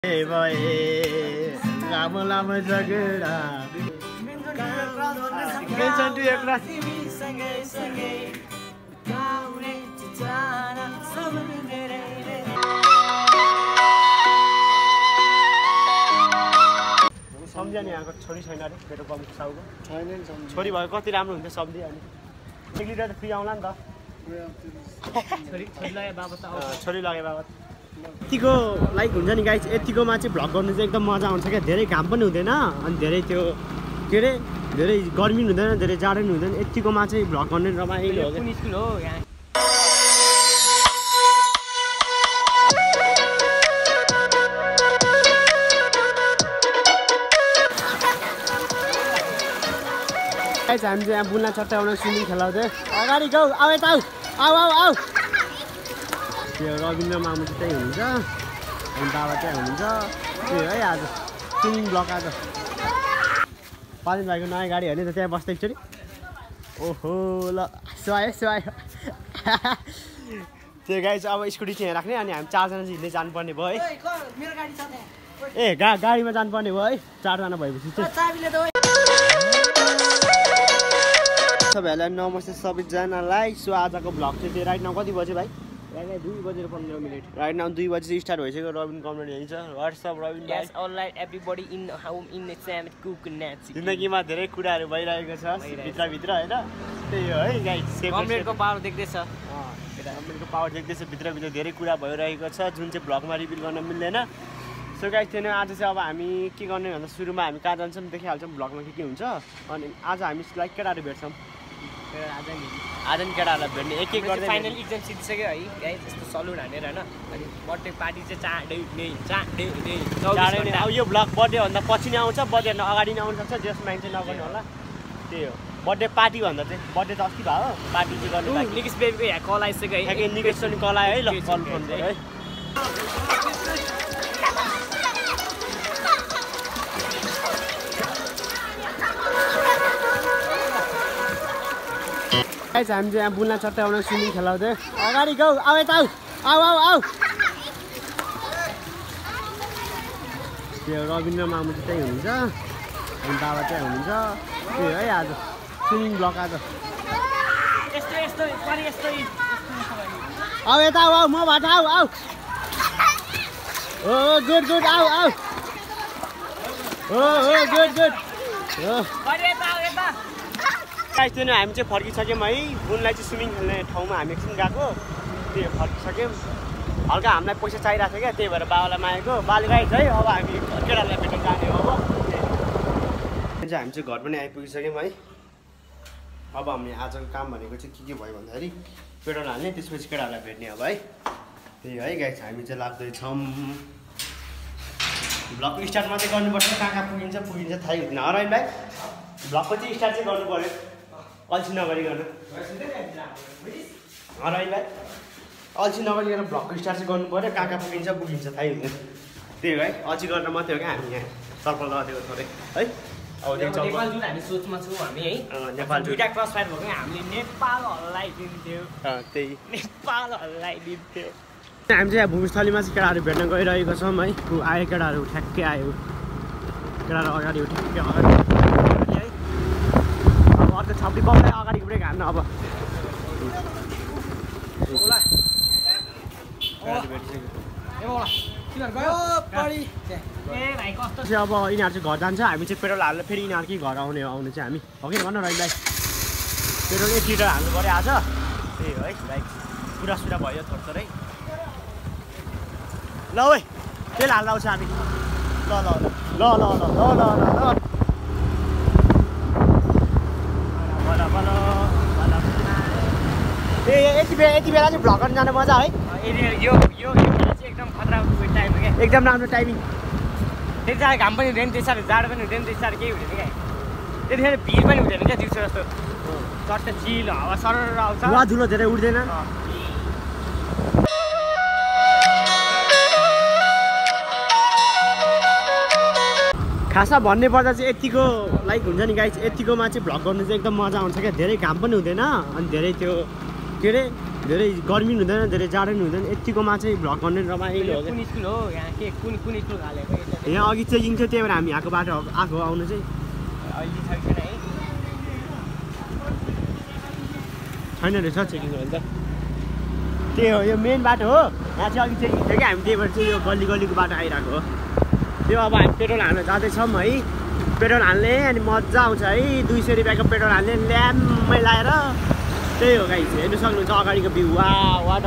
लामो लामो झगडा मेन्सन टु एक रात सम्झ्या नि यहाँको छोरी छैन अरे मेरो पम्पको साउको छैन छोरी भयो कति राम्रो हुन्छ सम्झियो अनि 1 लिटर त फ्री आउला नि त छोरी लगे बाबत यतिको लाइक हुन्छ नि गाइस यतिकोमा चाहिँ भ्लग गर्नु चाहिँ एकदम मजा आउँछ क्या धेरै घाम पनि हुँदैन अनि धेरै त्यो के अरे धेरै गर्मी हुँदैन धेरै जाडो पनि हुँदैन यतिकोमा चाहिँ भ्लग गर्ने रमाइलो हो स्कुल हो यहाँ गाइस हामी चाहिँ यहाँ बुल्ना चट्टा आउन स्विमिङ खेलाउँदै अगाडि गाउ आऊ यता आऊ आऊ आऊ आऊ त्यो रविन्द्र मामु चाहिँ त्यही हुनुहुन्छ अनि बाबा चाहिँ हुनुहुन्छ त्यो है आज स्विमिङ ब्लक आज पालिन भाइको नयाँ गाडी हो नि त त्यहाँ बस्दै एकचोटि ओहो ल सुहायो सुहायो त्यो गाडी चाहिँ अब स्कुटी चाहिँ राख्ने अनि हामी 4 जना चाहिँ हिँड्दै जानुपर्ने भयो है ए गाडीमा जानुपर्ने भयो है 4 जना भएपछि चाहिँ सबैहरूलाई नमस्ते सबैजनालाई सो आजको भ्लग चाहिँ राइट नाउ कति बज्यो भाइ 2:15 राइट नाउ 2 बजे स्टार्ट भइसक्यो रबिन कमेन्ट यही छ what's up Rabin guys alright everybody in home in the same कुकनेट जिन्दगीमा धेरै कुराहरू भइरहेको छ भित्र भित्र हैन त्यही हो है गाइस कमेन्टको पावर देख्दैछ कमेन्टको पावर देख्दैछ भित्र भित्र धेरै कुरा भइरहेको छ जुन चाहिँ भ्लगमा रिभिल गर्न मिल्दैन सो गाइस थिएन आज चाहिँ अब हामी के गर्ने भन्दा सुरुमा हामी कहाँ जान्छौँ देखिहाल्छौँ भ्लगमा के हुन्छ अनि आज हामी लाइक केटाहरू भेट्छौँ आज नि केटाहरूलाई भेट्ने एक एक गर्दै फाइनल इक्जाम सिद्धिसक्यो है गाइस यस्तो सलुट हानेर हैन अनि बर्थडे पार्टी चाहिँ चाँडै नै अब यो भ्लग बर्थडे भन्दा पछि नै आउँछ बर्थडे भन्दा अगाडि नै आउन सक्छ जस माइन्ड चाहिँ नगर्नु होला त्यही हो बर्थडे पार्टी भन्दा चाहिँ बर्थडे त अस्ति भयो पार्टी चाहिँ गर्नु बाँकी निकेश बेबीको यहाँ कल आइसक्यो है निकेश पनि कल आयो है ल कल फोन है गाइस हामी चाहिँ यहाँ बुल्ना चट्टा आउन स्विमिङ खेलाउँदै अगाडि गाउ आऊ यता आऊ आऊ आऊ आऊ त्यो रविन्द्र मामु चाहिँ त्यही हुनुहुन्छ अनि बाबा चाहिँ हुनुहुन्छ त्यो है आज स्विमिङ ब्लक आज आऊ यता आऊ आऊ म बाट आऊ आऊ ओ गुड गुड आऊ आऊ ओ गुड गुड गाइस थिएन हामी चाहिँ फर्किसक्यौँ है बुनलाई चाहिँ स्विमिङ खेल्ने ठाउँमा हामी एकछिन गएको त्यो फर्किसक्यौँ हल्का हामीलाई पैसा चाहिरहेको थियो क्या त्यही भएर बाबालाई मागेको बाल गाइस है अब हामी केटाहरूलाई भेट्न जाने हो अब चाहिँ हामी चाहिँ घर पनि आइपुगिसक्यौँ है अब हामी आजको काम भनेको चाहिँ के भयो भन्दाखेरि पेट्रोल हाल्ने त्यसपछि केटाहरूलाई भेट्ने अब है त्यही है गाइस हामी चाहिँ लाग्दैछौँ भ्लग स्टार्ट मात्रै गर्नुपर्छ कहाँ पुगिन्छ थाहै हुँदैन हराइन भाइ भ्लगको चाहिँ स्टार्ट चाहिँ गर्नु पऱ्यो अल्छी नगरिकन हराइन भाइ अल्छी नगरिकन भ्लगको स्टार्ट चाहिँ गर्नु पऱ्यो कहाँ पुगिन्छ थाहै हुँदैन त्यही है अल्छी गरेर मात्रै हो क्या हामी यहाँ चलपल लगाएको थोरै है अब नेपाल जुन हामी सोचमा छौँ हामी है नेपाल दुईवटा क्रस फायर भएको हामीले नेपाल हल्लाइदिन्थ्यो त्यही नेपाल हल्लाइदिन्थ्यो हामी चाहिँ भूमिस्थलीमा चाहिँ केटाहरू भेट्न गइरहेको छौँ है आयो केटाहरू ठ्याक्कै आयो केटाहरू अगाडि ठ्याक्कै अगाडि है अब अर्को छप्पी पाउँदै अगाडि ब्रेक हान्न अब अब यिनीहरू चाहिँ घर जान्छ हामी चाहिँ पेट्रोल हाल्नु फेरि यिनीहरूकै घर आउने चाहिँ हामी हो कि भन रहित भाइ पेट्रोल 1 लिटर हाल्नु पऱ्यो आज त्यही हो है भाइ पुरा सुरा भयो थोरै ल है तेल हाल्दा आउँछ हामी ल ल ल ल ल ल ल ल ए यति बेला चाहिँ भ्लग गर्न जान मजा है यो बेला चाहिँ एकदम खतरा टाइम हो क्या एकदम राम्रो टाइमिङ त्यति साह्रो घाम पनि हुँदैन त्यति साह्रो जाडो पनि हुँदैन त्यति साह्रो केही हुँदैन क्या त्यतिखेर भिड पनि हुँदैन क्या दिउँसो जस्तो चट्ट चिल हावा सरर आउँछ वा धुलो धेरै उठ्दैन खासमा भन्ने पर्दा चाहिँ यतिको लाइक हुन्छ नि गाइस यतिकोमा चाहिँ भ्लग गर्नु चाहिँ एकदम मजा आउँछ क्या धेरै घाम पनि हुँदैन अनि धेरै त्यो के अरे धेरै गर्मी हुँदैन धेरै जाडो हुँदैन यतिकोमा चाहिँ भ्लग कन्टेन्ट रमाइलो हो कुन स्कुल हो यहाँ के कुन स्कुल हालेको यहाँ अघि चेकिङ थियो त्यही भएर हामी यहाँको बाटो आएको आउनु चाहिँ अहिले छैन है छैन रहेछ चेकिङ हो नि त त्यही हो यो मेन बाटो हो यहाँ चाहिँ अघि चेकिङ थियो कि हामी त्यही भएर चाहिँ यो गल्ली गल्लीको बाटो आइरहेको हो त्यो अब हामी पेट्रोल हाल्न जाँदैछौँ है पेट्रोल हाल्ने अनि मजा आउँछ है 200 रुपियाँको पेट्रोल हाल्ने ल्याम्मै लाएर त्यही हो गाइस हेर्नु सक्नुहुन्छ अगाडिको भ्यू वाट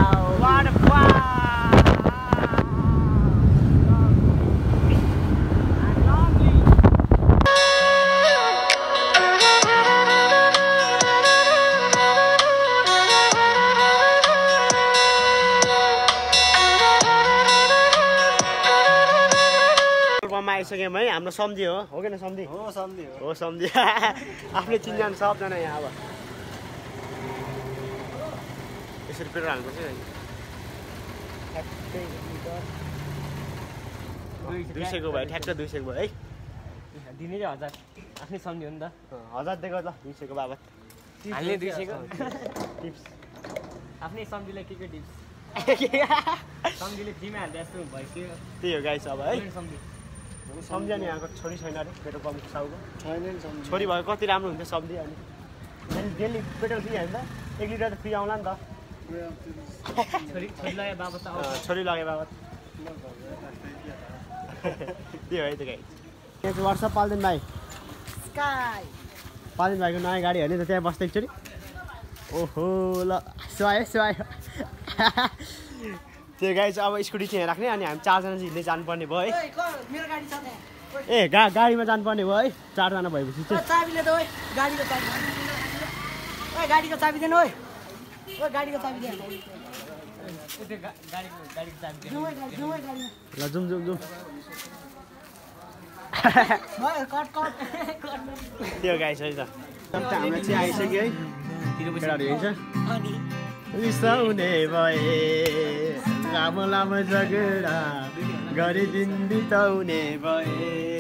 आइसक्यौँ है हाम्रो सम्झी हो कि न सम्झी हो सम्झी आफूले चिन्जान सबजना यहाँ अब यसरी पेट्रोल हाल्नुपर्छ नि 200 को भयो ठ्याक्क 200 को भयो है दिने चाहिँ 1000 आफ्नै सम्झी हो नि त 1000 दिएको ल 200 को बाबत हाल्ने 200 को टिप्स आफ्नै सम्झीलाई के टिप्स सम्झीले फ्रीमा हाल्दा जस्तो भइसक्यो त्यही हो गाइस अब है सम्झी सम्झ्या नि यहाँको छोरी छैन अरे पेट्रोल पम्प साउको छैन छोरी भयो कति राम्रो हुन्छ सम्झी अनि डेली पेट्रोल फ्री हाल्दा 1 लिटर त फ्री आउला नि त छोरी लगे बाबत छोरी लगे बाबत त्यही हो है त गाइस यहाँ चाहिँ वाट्सएप पाल्दैन भाइ पाल्दैन भाइको नयाँ गाडी हो नि त त्यहाँ बस्दै एकचोटि ओहो ल सुहायो त्यो गाडी चाहिँ अब स्कुटी चाहिँ राख्ने अनि हामी 4 जना चाहिँ हिँड्दै जानुपर्ने भयो है ए गाडीमा जानुपर्ने भयो है 4 जना भएपछि चाहिँ चाबीले त ओइ गाडीको चाबी देन ओइ गाडीको चाबी दे ल जुम त्यो गाई छ है त हामीलाई चाहिँ आइसक्यो है केटाहरू हेर्छ रिसाउने भए लामो झगडा गरी दिन बिताउने भए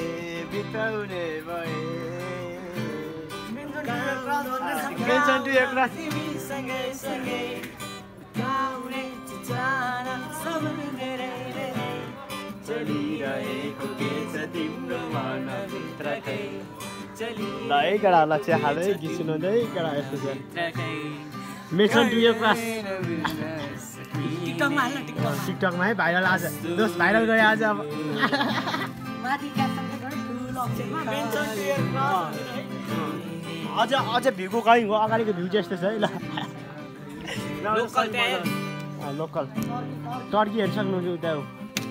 चलिरहेको के छ तिम्रो मनभित्रकै ल है केटाहरूलाई चाहिँ हालै गीत सुनाउँदै केटा यस्तो छ मेसन टु यो क्लास टिकटकमा है भाइरल आज दोस्त भाइरल गयो आज अब अझ भ्यूको कहीँ हो अगाडिको भ्यू चाहिँ यस्तो छ है ल लोकल टर्की हेर्नु सक्नुहुन्छ उता हो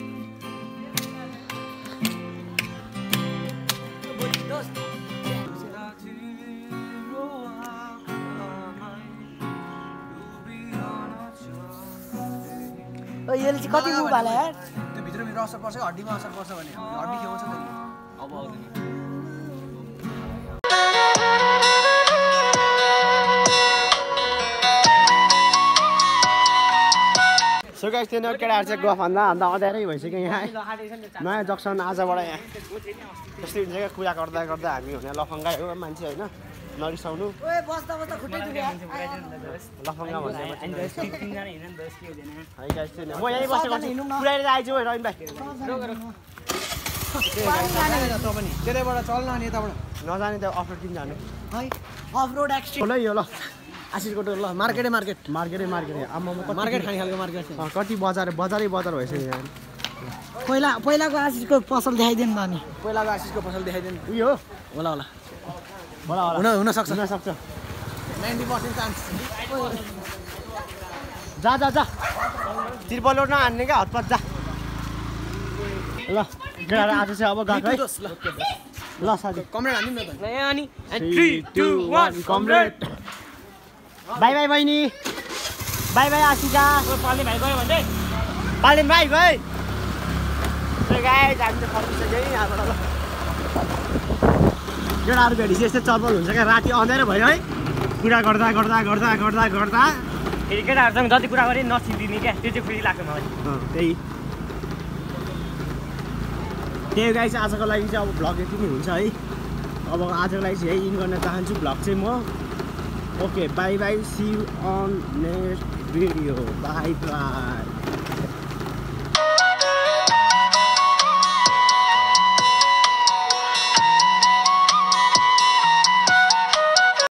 यसले चाहिँ कति मुभ हाल्यो यार त्यो भित्र असर पर्छ हड्डीमा असर पर्छ भने हड्डी खेलाउँछ नि अब आउँदैन सो गाइस त्यो केटाहरू चाहिँ गफ भन्दा अँध्यारै भइसक्यो यहाँ नयाँ जक्सन आजबाट यहाँ त्यस्तै हुन्छ क्या कुरा गर्दा हामी हुने लफङ्गा हो मान्छे होइन नरिसाउनु लफङ्गा भन्ने म यहीँ बसेको पुऱ्याएर आइज रविन भाइ त्यतैबाट चल्न अनि यताबाट नजाने त अफ रोड किन जानु अफ रोड एक्सट्रिम ल यो ल आशिषको टोल ल मार्केटै आम्मा मार्केट खाने खालको मार्केट कति बजारै भइसक्यो यहाँ पहिलाको आशिषको पसल देखाइदिनु नि पहिलाको आशिषको पसल देखाइदिनु उयो होला हुन सक्छ 90% चान्स जा तिरपल लोड नहान्ने क्या हतपत जा ल केटाहरू आज चाहिँ अब गएको है ल साथी कमरेड हान्दिउँ न त अनि 3 2 1 कमरेड बाई बहिनी बाई आशिका पाल्ने भाइ गयो भन्दै पालेन भाइ गए गाइस हामी चाहिँ फर्किसक्यो है यहाँबाट ल केटाहरू भेटेपछि यस्तै चलपल हुन्छ क्या राति अँध्यारो भयो है कुरा गर्दा फेरि केटाहरूसँग जति कुरा गरेँ नचिन्दिने क्या त्यो चाहिँ फेरि लाग्छ मलाई त्यही गाइस आजको लागि चाहिँ अब भ्लग यति नै हुन्छ है अब आजको लागि चाहिँ यही इन गर्न चाहन्छु भ्लग चाहिँ म Okay, bye bye. See you on next video. Bye bye.